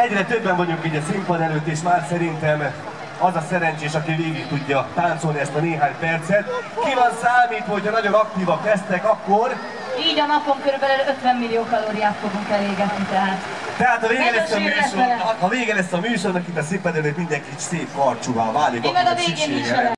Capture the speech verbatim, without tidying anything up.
egyre többen vagyunk így a színpad előtt, és már szerintem az a szerencsés, aki végig tudja táncolni ezt a néhány percet. Ki van számítva, hogyha nagyon aktívak lesznek, akkor... Így a napon körülbelül ötven millió kalóriát fogunk elégetni, tehát... Tehát ha vége lesz a műsor, ha vége lesz a műsornak, itt a színpad előtt mindenki szép karcsúvá válik. Én meg a végén is